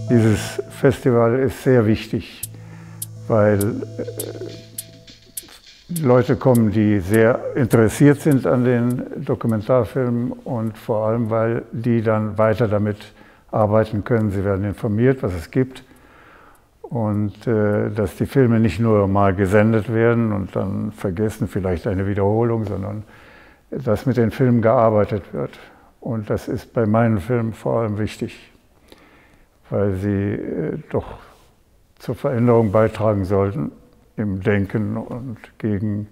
Dieses Festival ist sehr wichtig, weil Leute kommen, die sehr interessiert sind an den Dokumentarfilmen und vor allem, weil die dann weiter damit arbeiten können. Sie werden informiert, was es gibt und dass die Filme nicht nur mal gesendet werden und dann vergessen, vielleicht eine Wiederholung, sondern dass mit den Filmen gearbeitet wird. Und das ist bei meinen Filmen vor allem wichtig, weil sie doch zur Veränderung beitragen sollten im Denken und gegen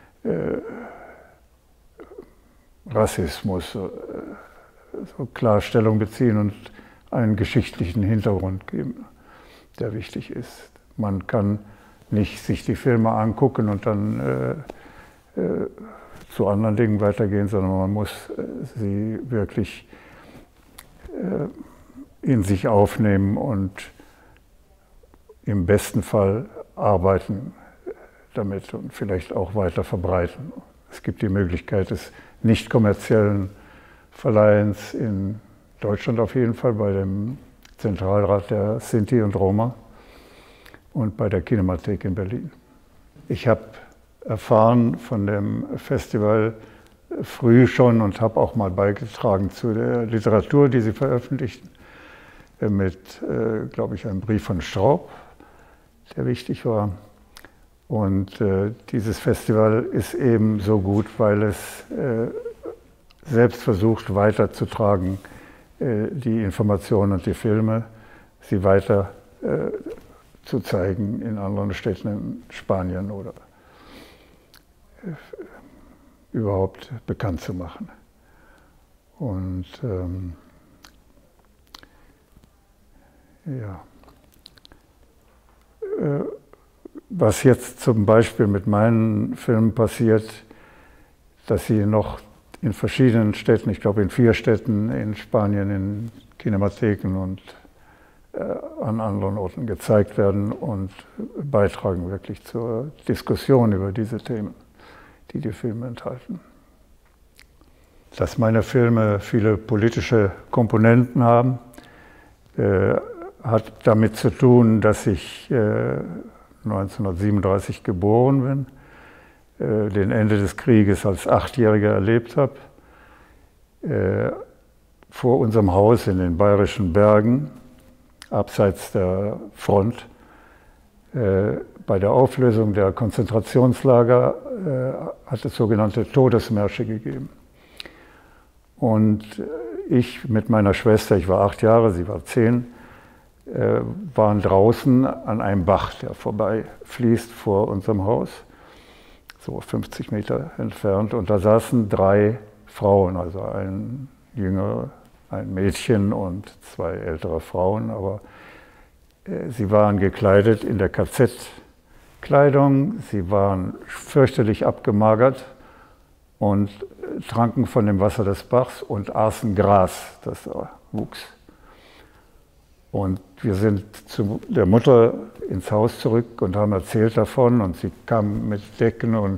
Rassismus, so Klarstellung beziehen und einen geschichtlichen Hintergrund geben, der wichtig ist. Man kann nicht sich die Filme angucken und dann zu anderen Dingen weitergehen, sondern man muss sie wirklich in sich aufnehmen und im besten Fall arbeiten damit und vielleicht auch weiter verbreiten. Es gibt die Möglichkeit des nicht kommerziellen Verleihens in Deutschland auf jeden Fall, bei dem Zentralrat der Sinti und Roma und bei der Kinemathek in Berlin. Ich habe erfahren von dem Festival früh schon und habe auch mal beigetragen zu der Literatur, die sie veröffentlichten, mit, glaube ich, einem Brief von Straub, der wichtig war. Und dieses Festival ist eben so gut, weil es selbst versucht weiterzutragen, die Informationen und die Filme, sie weiter zu zeigen in anderen Städten in Spanien oder überhaupt bekannt zu machen. Und ja. Was jetzt zum Beispiel mit meinen Filmen passiert, dass sie noch in verschiedenen Städten, ich glaube in 4 Städten in Spanien, in Kinematheken und an anderen Orten gezeigt werden und beitragen wirklich zur Diskussion über diese Themen, die die Filme enthalten. Dass meine Filme viele politische Komponenten haben, hat damit zu tun, dass ich 1937 geboren bin, den Ende des Krieges als 8-Jähriger erlebt habe, vor unserem Haus in den Bayerischen Bergen, abseits der Front, bei der Auflösung der Konzentrationslager hat es sogenannte Todesmärsche gegeben. Und ich mit meiner Schwester, ich war 8 Jahre, sie war 10, waren draußen an einem Bach, der vorbeifließt vor unserem Haus, so 50 Meter entfernt. Und da saßen 3 Frauen, also ein Jüngere, ein Mädchen und 2 ältere Frauen. Aber sie waren gekleidet in der KZ-Kleidung, sie waren fürchterlich abgemagert und tranken von dem Wasser des Bachs und aßen Gras, das da wuchs. Und wir sind zu der Mutter ins Haus zurück und haben erzählt davon. Und sie kam mit Decken und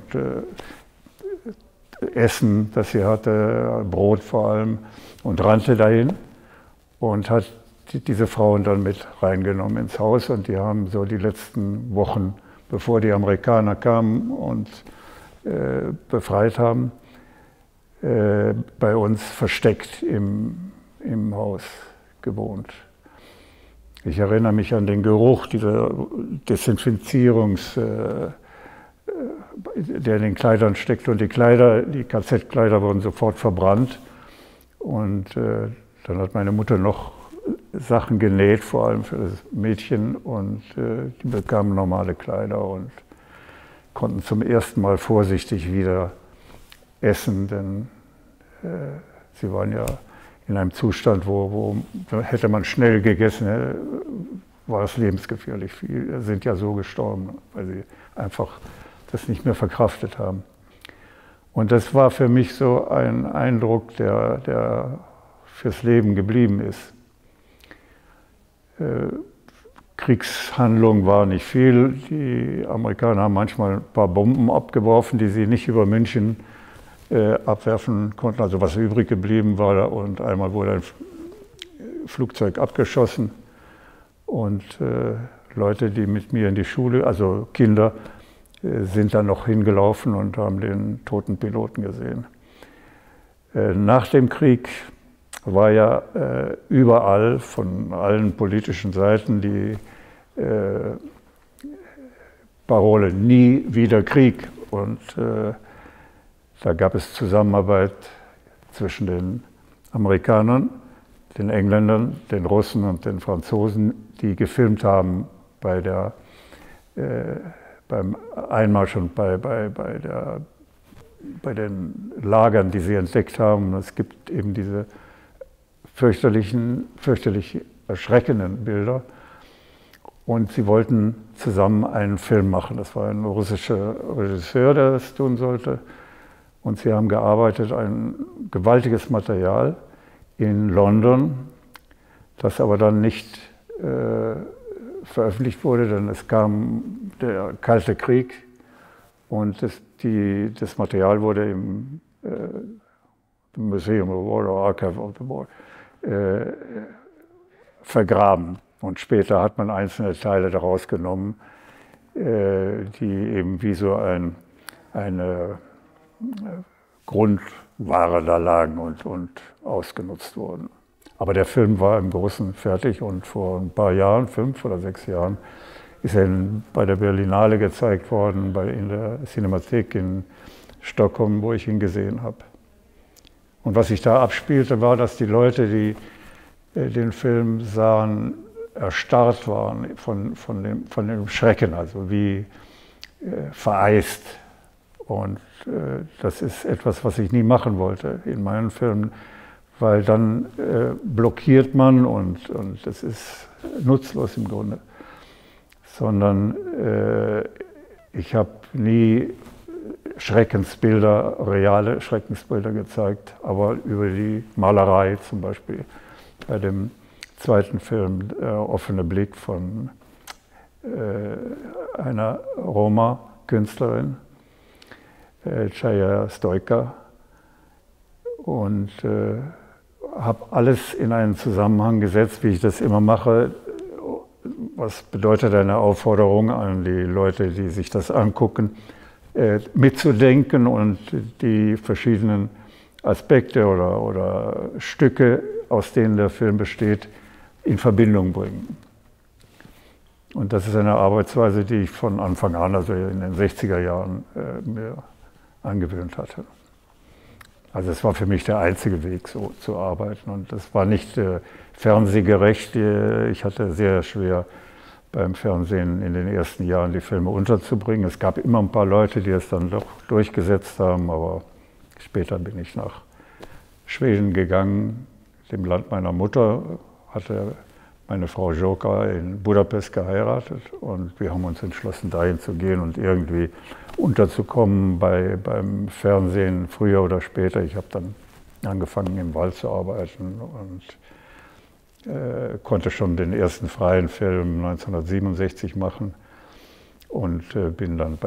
Essen, das sie hatte, Brot vor allem, und rannte dahin und hat diese Frauen dann mit reingenommen ins Haus. Und die haben so die letzten Wochen, bevor die Amerikaner kamen und befreit haben, bei uns versteckt im Haus gewohnt. Ich erinnere mich an den Geruch dieser der in den Kleidern steckt. Und die KZ-Kleider wurden sofort verbrannt. Und dann hat meine Mutter noch Sachen genäht, vor allem für das Mädchen. Und die bekamen normale Kleider und konnten zum ersten Mal vorsichtig wieder essen, denn sie waren ja in einem Zustand, wo hätte man schnell gegessen, war es lebensgefährlich. Viele sind ja so gestorben, weil sie einfach das nicht mehr verkraftet haben. Und das war für mich so ein Eindruck, der fürs Leben geblieben ist. Kriegshandlung war nicht viel. Die Amerikaner haben manchmal ein paar Bomben abgeworfen, die sie nicht über München abwerfen konnten, also was übrig geblieben war. Und einmal wurde ein Flugzeug abgeschossen Und Leute, die mit mir in die Schule, also Kinder, sind dann noch hingelaufen und haben den toten Piloten gesehen. Nach dem Krieg war ja überall von allen politischen Seiten die Parole nie wieder Krieg. Und da gab es Zusammenarbeit zwischen den Amerikanern, den Engländern, den Russen und den Franzosen, die gefilmt haben beim Einmarsch und bei den Lagern, die sie entdeckt haben. Es gibt eben diese fürchterlich erschreckenden Bilder. Und sie wollten zusammen einen Film machen. Das war ein russischer Regisseur, der das tun sollte. Und sie haben gearbeitet, ein gewaltiges Material in London, das aber dann nicht veröffentlicht wurde, denn es kam der Kalte Krieg und das Material wurde im Museum of War oder Archive of the War vergraben. Und später hat man einzelne Teile daraus genommen, die eben wie so eine Grundware da lagen und ausgenutzt wurden. Aber der Film war im Großen fertig und vor ein paar Jahren, 5 oder 6 Jahren, ist er bei der Berlinale gezeigt worden, in der Cinemathek in Stockholm, wo ich ihn gesehen habe. Und was sich da abspielte, war, dass die Leute, die den Film sahen, erstarrt waren von dem Schrecken, also wie vereist. Und das ist etwas, was ich nie machen wollte in meinen Filmen, weil dann blockiert man und das ist nutzlos im Grunde. Sondern ich habe nie Schreckensbilder, reale Schreckensbilder gezeigt, aber über die Malerei zum Beispiel. Bei dem zweiten Film, Der offene Blick von einer Roma-Künstlerin, Chaya Stojka, und habe alles in einen Zusammenhang gesetzt, wie ich das immer mache. Was bedeutet eine Aufforderung an die Leute, die sich das angucken, mitzudenken und die verschiedenen Aspekte oder Stücke, aus denen der Film besteht, in Verbindung bringen. Und das ist eine Arbeitsweise, die ich von Anfang an, also in den 60er Jahren, mir angewöhnt hatte. Also es war für mich der einzige Weg, so zu arbeiten. Und das war nicht fernsehgerecht. Ich hatte sehr schwer beim Fernsehen in den ersten Jahren die Filme unterzubringen. Es gab immer ein paar Leute, die es dann doch durchgesetzt haben, aber später bin ich nach Schweden gegangen, dem Land meiner Mutter, hatte meine Frau Joka in Budapest geheiratet und wir haben uns entschlossen, dahin zu gehen und irgendwie unterzukommen beim Fernsehen, früher oder später. Ich habe dann angefangen, im Wald zu arbeiten und konnte schon den ersten freien Film 1967 machen und bin dann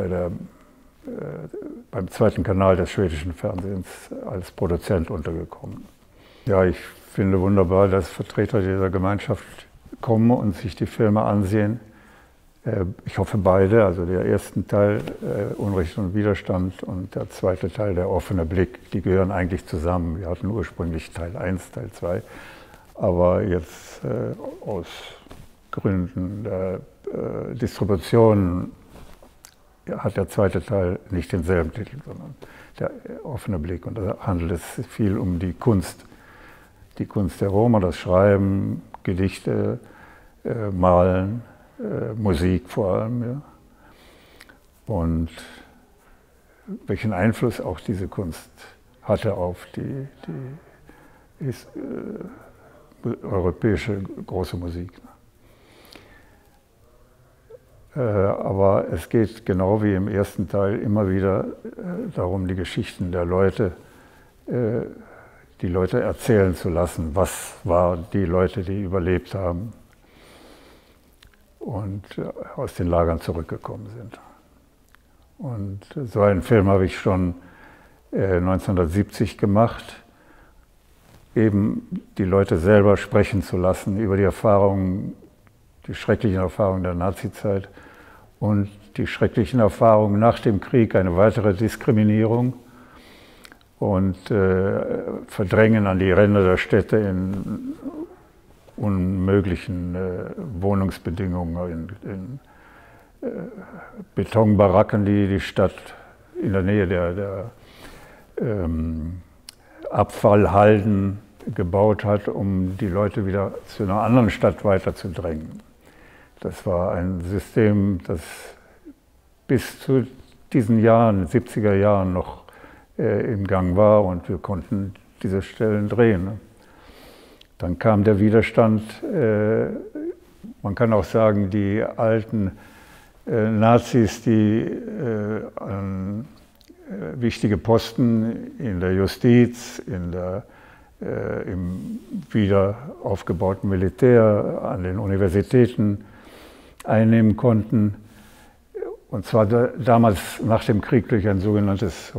beim zweiten Kanal des schwedischen Fernsehens als Produzent untergekommen. Ja, ich finde wunderbar, dass Vertreter dieser Gemeinschaft kommen und sich die Filme ansehen. Ich hoffe beide, also der erste Teil Unrecht und Widerstand und der zweite Teil Der offene Blick, die gehören eigentlich zusammen. Wir hatten ursprünglich Teil 1, Teil 2, aber jetzt aus Gründen der Distribution hat der zweite Teil nicht denselben Titel, sondern Der offene Blick. Und da handelt es viel um die Kunst der Roma, das Schreiben, Gedichte, Malen, Musik vor allem. Ja. Und welchen Einfluss auch diese Kunst hatte auf die europäische große Musik. Aber es geht genau wie im ersten Teil immer wieder darum, die Geschichten der Leute, die Leute erzählen zu lassen, was waren die Leute, die überlebt haben und aus den Lagern zurückgekommen sind. Und so einen Film habe ich schon 1970 gemacht, eben die Leute selber sprechen zu lassen über die Erfahrungen die schrecklichen Erfahrungen der Nazizeit und die schrecklichen Erfahrungen nach dem Krieg, eine weitere Diskriminierung und Verdrängen an die Ränder der Städte in unmöglichen Wohnungsbedingungen, in Betonbaracken, die die Stadt in der Nähe der Abfallhalden gebaut hat, um die Leute wieder zu einer anderen Stadt weiterzudrängen. Das war ein System, das bis zu diesen Jahren, 70er Jahren noch im Gang war und wir konnten diese Stellen drehen. Dann kam der Widerstand, man kann auch sagen, die alten Nazis, die an wichtige Posten in der Justiz, im wieder aufgebauten Militär, an den Universitäten einnehmen konnten. Und zwar damals nach dem Krieg durch ein sogenanntes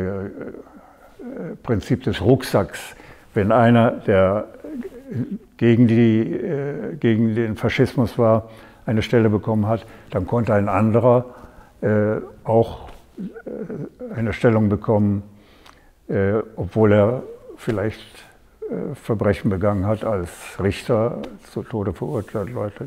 Prinzip des Rucksacks. Wenn einer, der gegen den Faschismus war, eine Stelle bekommen hat, dann konnte ein anderer auch eine Stellung bekommen, obwohl er vielleicht Verbrechen begangen hat, als Richter zu Tode verurteilt, Leute,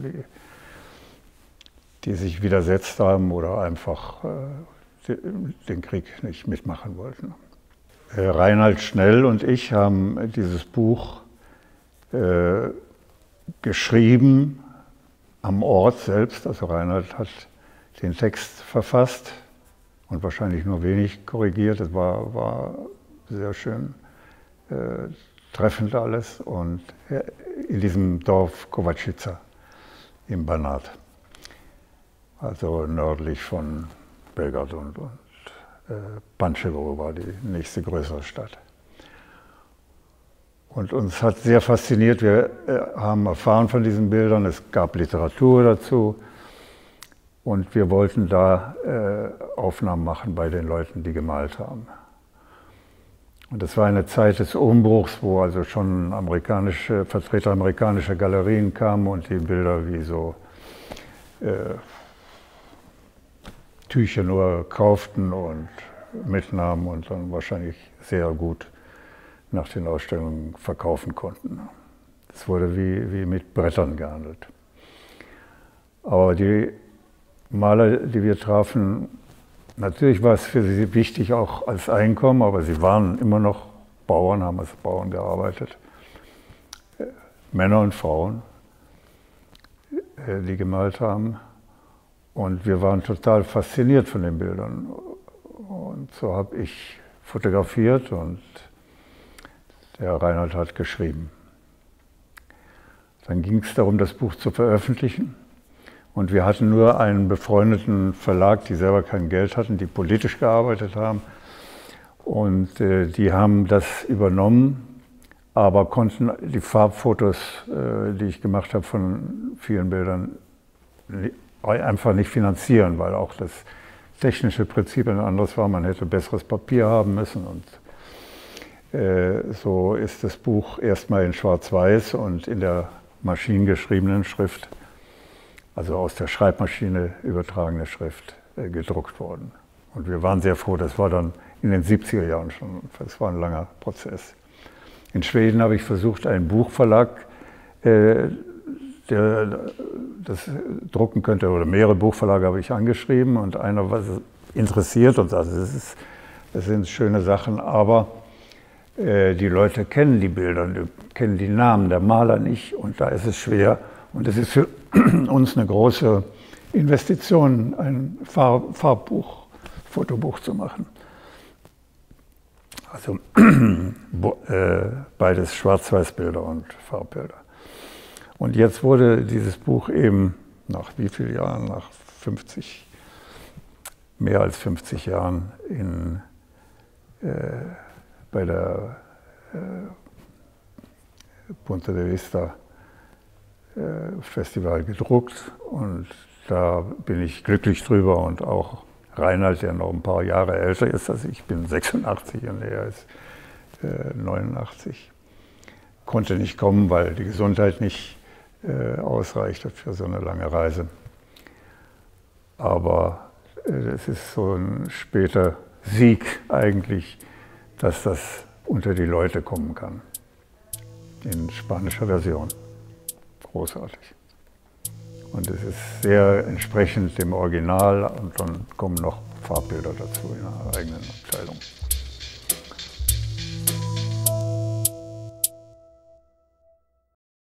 die sich widersetzt haben oder einfach den Krieg nicht mitmachen wollten. Reinhard Schnell und ich haben dieses Buch geschrieben am Ort selbst. Also Reinhard hat den Text verfasst und wahrscheinlich nur wenig korrigiert. Es war sehr schön treffend alles. Und in diesem Dorf Kovačica im Banat, also nördlich von Belgrad und Pančevo war die nächste größere Stadt. Und uns hat sehr fasziniert, wir haben erfahren von diesen Bildern, es gab Literatur dazu und wir wollten da Aufnahmen machen bei den Leuten, die gemalt haben. Und das war eine Zeit des Umbruchs, wo also schon Vertreter amerikanischer Galerien kamen und die Bilder wie so Tücher nur kauften und mitnahmen und dann wahrscheinlich sehr gut nach den Ausstellungen verkaufen konnten. Es wurde wie mit Brettern gehandelt. Aber die Maler, die wir trafen, natürlich war es für sie wichtig auch als Einkommen, aber sie waren immer noch Bauern, haben als Bauern gearbeitet. Männer und Frauen, die gemalt haben. Und wir waren total fasziniert von den Bildern. Und so habe ich fotografiert und der Reinhard hat geschrieben. Dann ging es darum, das Buch zu veröffentlichen. Und wir hatten nur einen befreundeten Verlag, die selber kein Geld hatten, die politisch gearbeitet haben. Und die haben das übernommen, aber konnten die Farbfotos, die ich gemacht habe von vielen Bildern, einfach nicht finanzieren, weil auch das technische Prinzip ein anderes war. Man hätte besseres Papier haben müssen. Und so ist das Buch erstmal in Schwarz-Weiß und in der maschinengeschriebenen Schrift, also aus der Schreibmaschine übertragene Schrift, gedruckt worden. Und wir waren sehr froh, das war dann in den 70er Jahren schon, das war ein langer Prozess. In Schweden habe ich versucht, einen Buchverlag, der das drucken könnte, oder mehrere Buchverlage habe ich angeschrieben und einer war interessiert und sagte, das sind schöne Sachen, aber die Leute kennen die Bilder, die kennen die Namen der Maler nicht und da ist es schwer. Und es ist für uns eine große Investition, ein Farbbuch, Fotobuch zu machen. Also beides Schwarz-Weiß-Bilder und Farbbilder. Und jetzt wurde dieses Buch eben nach wie vielen Jahren, nach mehr als 50 Jahren bei der Punta de Vista Festival gedruckt und da bin ich glücklich drüber und auch Reinhard, der noch ein paar Jahre älter ist als ich, bin 86 und er ist 89, konnte nicht kommen, weil die Gesundheit nicht ausreicht für so eine lange Reise. Aber es ist so ein später Sieg eigentlich, dass das unter die Leute kommen kann. In spanischer Version. Großartig. Und es ist sehr entsprechend dem Original und dann kommen noch Farbbilder dazu in einer eigenen Abteilung.